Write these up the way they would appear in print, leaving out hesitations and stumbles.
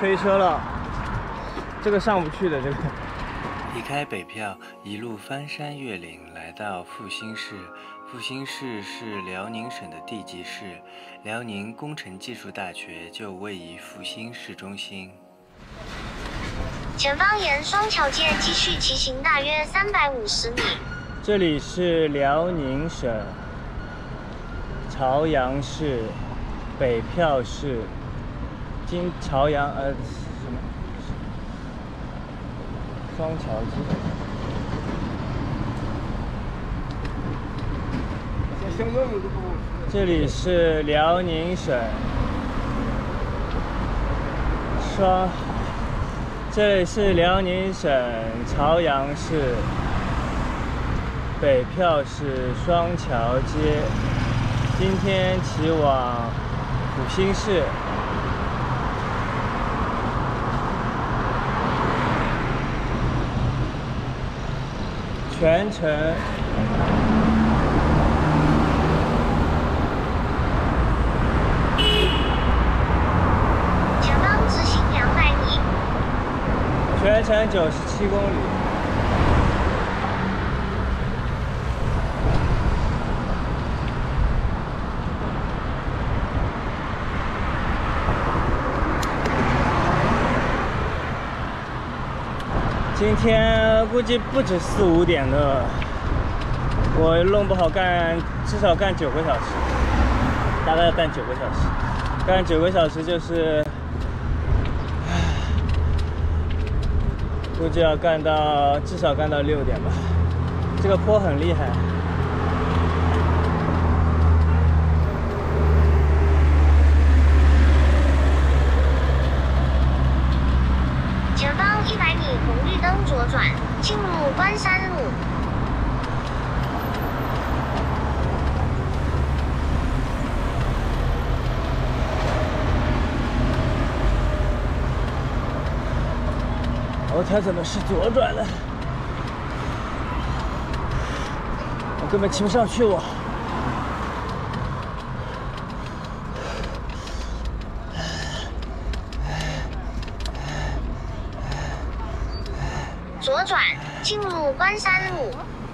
推车了，这个上不去的这个。 离开北票，一路翻山越岭，来到阜新市。阜新市是辽宁省的地级市，辽宁工程技术大学就位于阜新市中心。 前方沿双桥街继续骑行大约350米。 这里是辽宁省朝阳市北票市朝阳什么双桥街。这里是辽宁省朝阳市北票市双桥街。今天骑往阜新市。全程前方直行200米， 全程97公里。今天估计不止4、5点的，我弄不好至少干9个小时，大概要干9个小时，干9个小时就是，估计要至少干到6点吧。这个坡很厉害。 前方100米红绿灯左转，进入关山路。 哦，它怎么是左转的？我根本骑不上去我。 左转，进入关山路。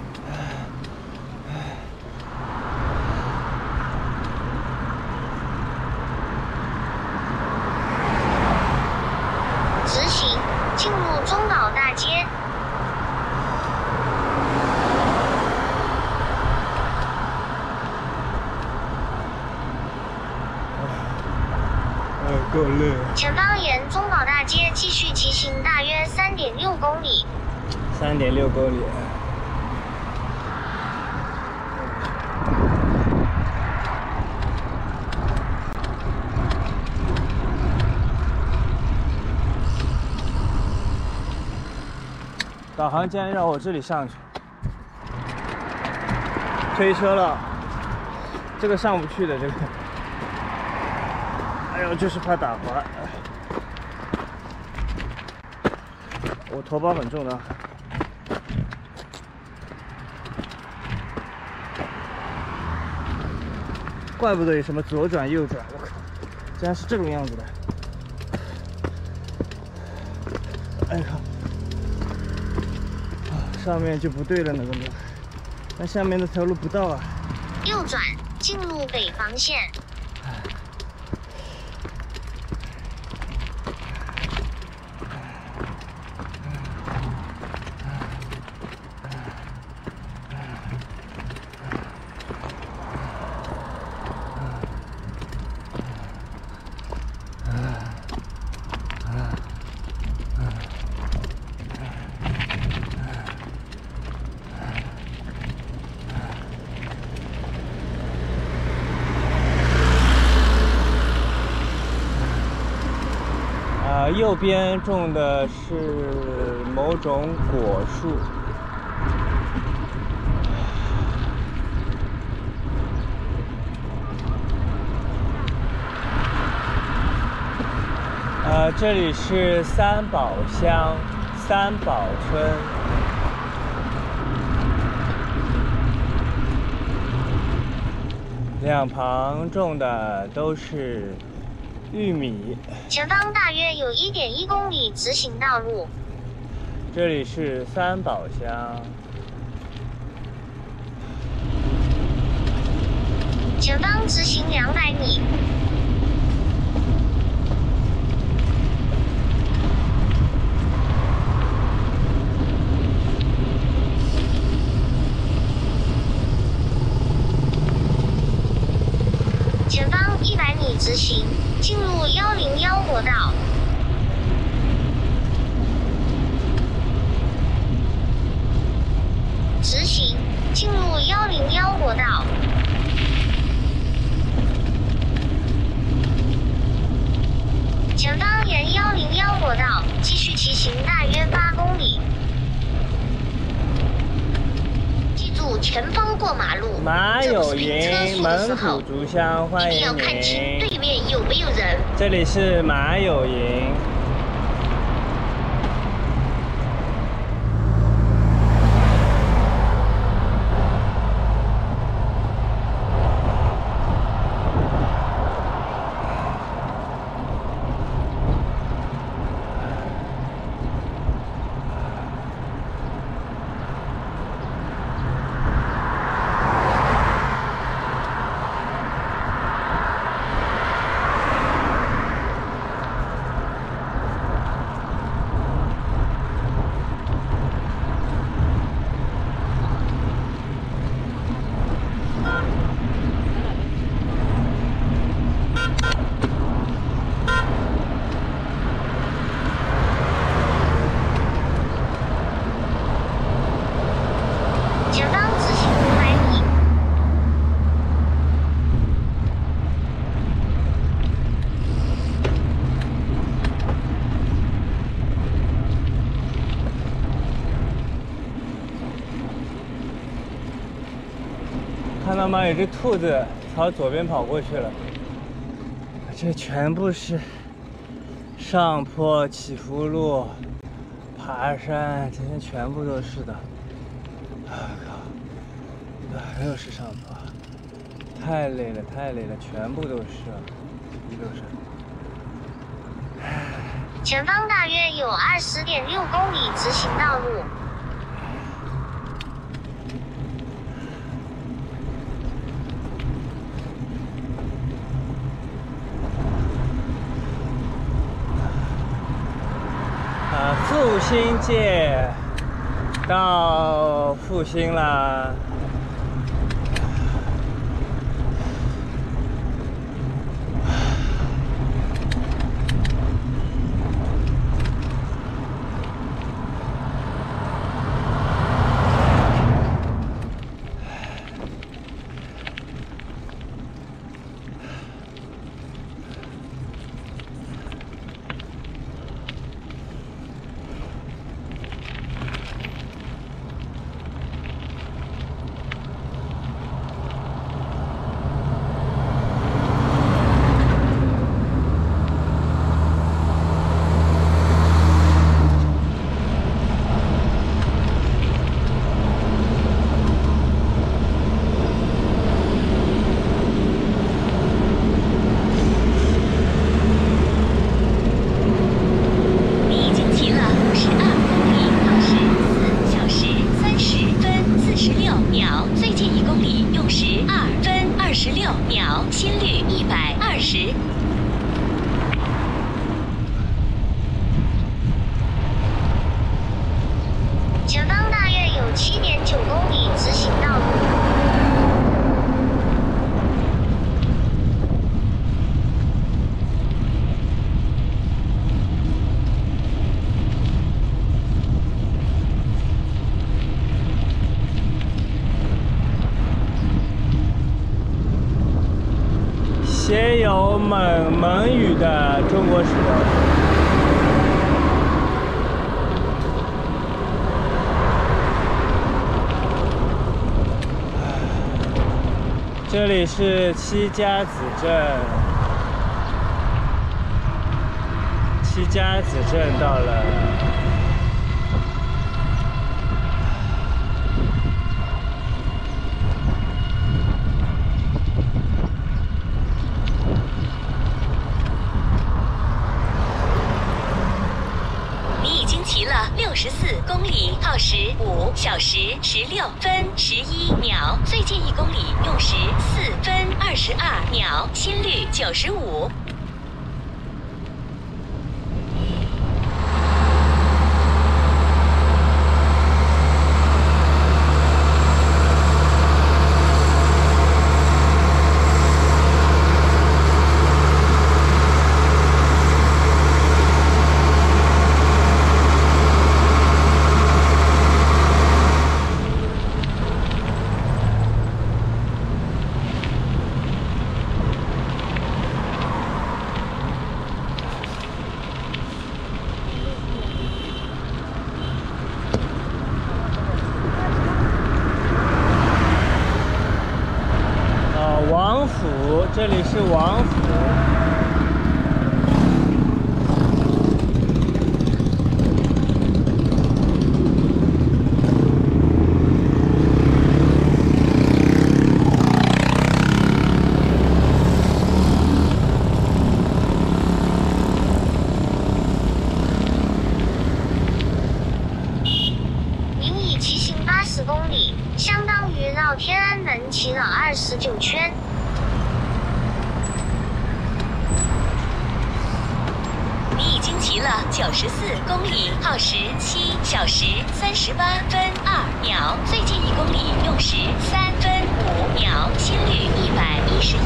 直行，进入中岛大街。 够累。 前方沿中岛大街继续骑行大约3.6公里。 3.6公里。导航竟然让我这里上去，推车了，这个上不去的这个。哎呦，就是怕打滑。我头包很重的。怪不得有什么左转右转，我靠，竟然是这种样子的。哎靠！上面就不对了，那个路，那下面那条路不到啊。 右转，进入北防线。 右边种的是某种果树。这里是三宝乡三宝村。两旁种的都是玉米。 前方大约有1.1公里直行道路。 这里是三宝乡。 前方直行200米。前方100米直行，进入101国道。直行，进入101国道。前方沿101国道继续骑行大约8公里。记住，前方过马路， 马有营，蒙门古竹乡，欢迎一定要看清您。 对面有没有人。 这里是马有营。 前方直行500米。 看到吗？有只兔子朝左边跑过去了。这全部是上坡、起伏路、爬山，这些全部都是的。啊靠！又是上坡，太累了，太累了，全部都是，一路上。 前方大约有20.6公里直行道路。 复兴界到复兴啦。前方大约有7.9公里直行道路。 写有蒙语的中国石头。这里是七家子镇，七家子镇到了。 64公里，耗时5小时16分11秒，最近1公里用时4分22秒，心率95。 王府，这里是王府。 您已骑行80公里，相当于绕天安门骑了29圈。 你已经骑了94公里，耗时7小时38分2秒，最近1公里用时3分5秒，心率111。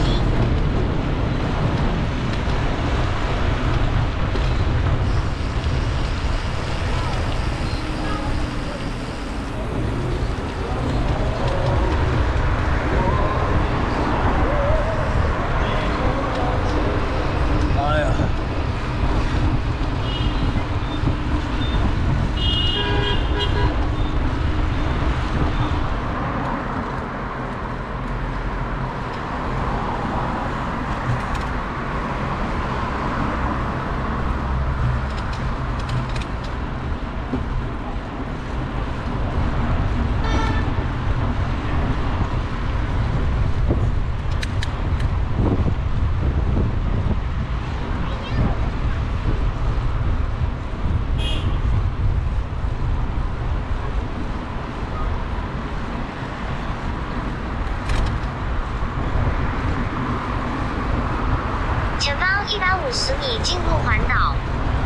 哎呀！ 前方150米进入环岛。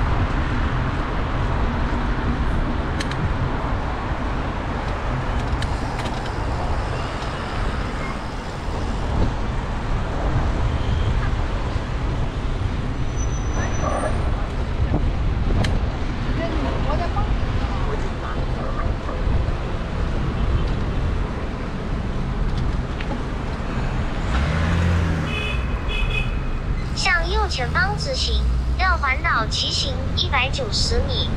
向右前方直行，绕环岛骑行190米。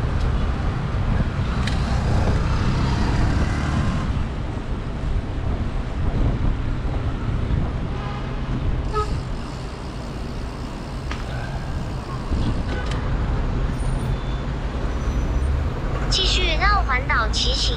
继续绕环岛骑行。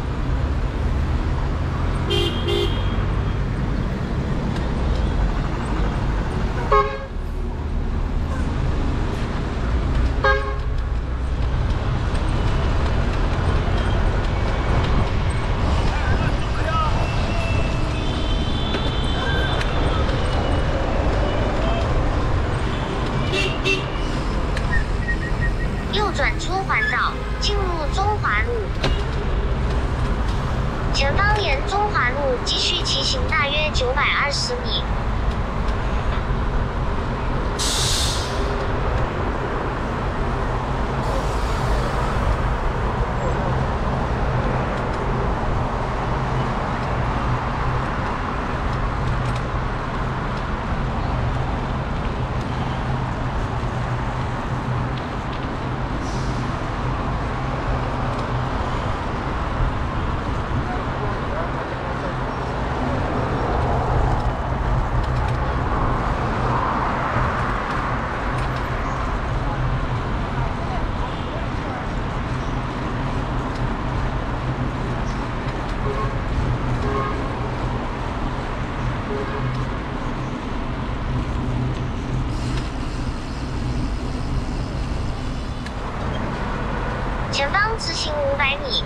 右转出环岛，进入中华路。前方沿中华路继续骑行大约920米。 前方直行500米。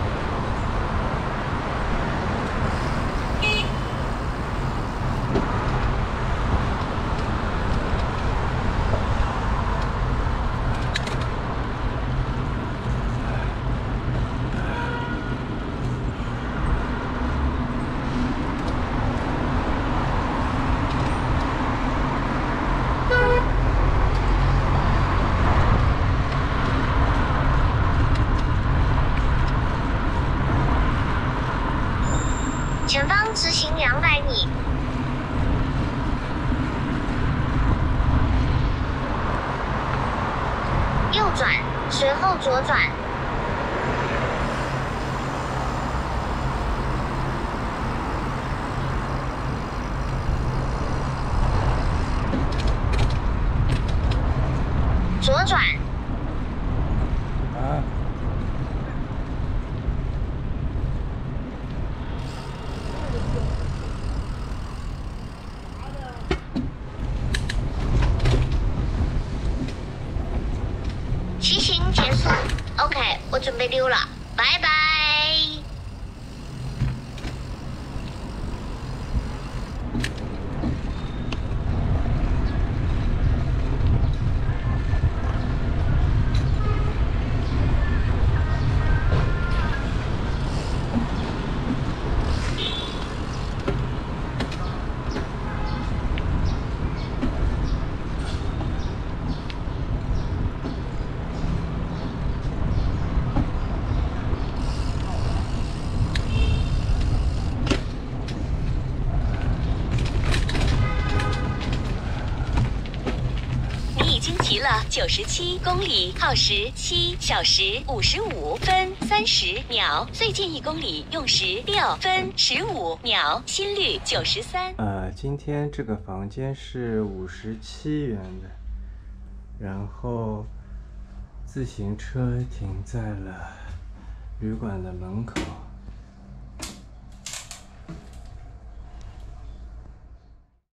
前方直行200米。右转，随后左转。左转。 啊。 骑行结束 ，OK， 我准备溜了，拜拜。 骑了97公里，耗时7小时55分30秒，最近1公里用时6分15秒，心率93。 今天这个房间是57元的，然后自行车停在了旅馆的门口。